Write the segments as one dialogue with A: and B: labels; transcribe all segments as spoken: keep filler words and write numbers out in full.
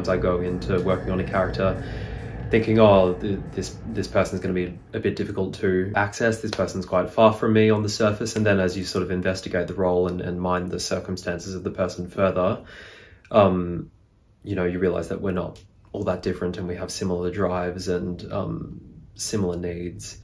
A: sometimes I go into working on a character thinking, oh, this this person's going to be a bit difficult to access, this person's quite far from me on the surface, and then as you sort of investigate the role and, and mind the circumstances of the person further, um, you know, you realize that we're not all that different and we have similar drives and um, similar needs.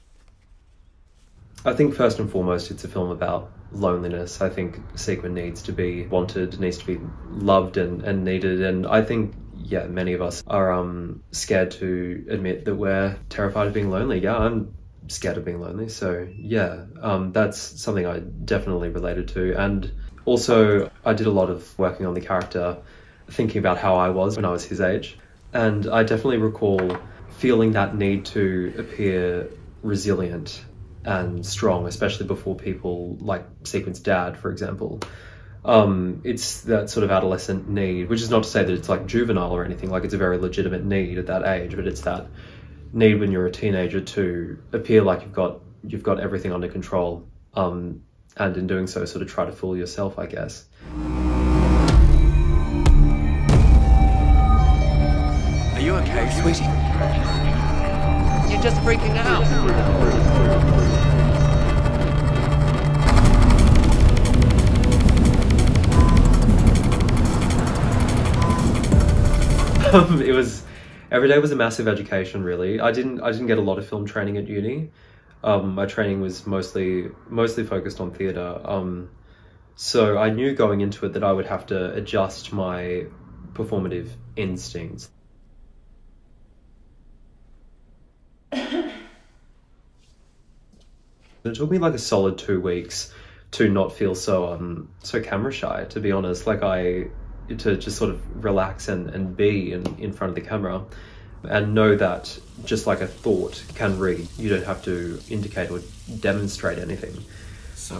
A: I think first and foremost it's a film about loneliness. I think Sequin needs to be wanted, needs to be loved and, and needed, and I think yeah, many of us are um, scared to admit that we're terrified of being lonely. Yeah, I'm scared of being lonely. So yeah, um, that's something I definitely related to. And also I did a lot of working on the character, thinking about how I was when I was his age. And I definitely recall feeling that need to appear resilient and strong, especially before people like Sequin's dad, for example. Um, it's that sort of adolescent need, which is not to say that it's like juvenile or anything, like it's a very legitimate need at that age, but it's that need when you're a teenager to appear like you've got you've got everything under control, um, and in doing so sort of try to fool yourself, I guess.
B: Are you okay, sweetie? You're just freaking out.
A: Um, it was, every day was a massive education, really. I didn't I didn't get a lot of film training at uni. Um, my training was mostly mostly focused on theatre. Um, so I knew going into it that I would have to adjust my performative instincts. It took me like a solid two weeks to not feel so um so camera shy, to be honest. Like I to just sort of relax and, and be in, in front of the camera and know that just like a thought can read, you don't have to indicate or demonstrate anything.
B: So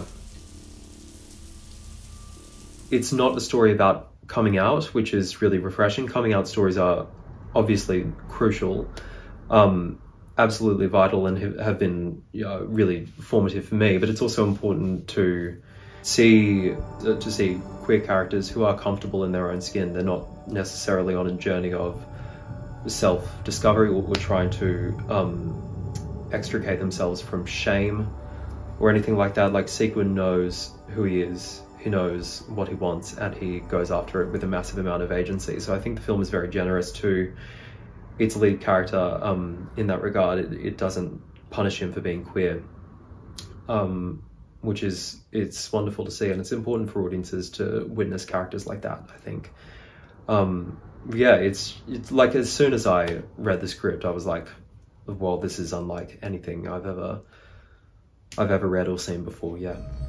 A: it's not a story about coming out, which is really refreshing. Coming out stories are obviously crucial, um, absolutely vital, and have been, you know, really formative for me, but it's also important to see uh, to see queer characters who are comfortable in their own skin. They're not necessarily on a journey of self-discovery or, or trying to um, extricate themselves from shame or anything like that. Like Sequin knows who he is, he knows what he wants, and he goes after it with a massive amount of agency. So I think the film is very generous to its lead character um, in that regard. It, it doesn't punish him for being queer. Um, which is, it's wonderful to see, and it's important for audiences to witness characters like that, I think. Um, yeah, it's, it's like as soon as I read the script, I was like, well, this is unlike anything I've ever, I've ever read or seen before, yeah.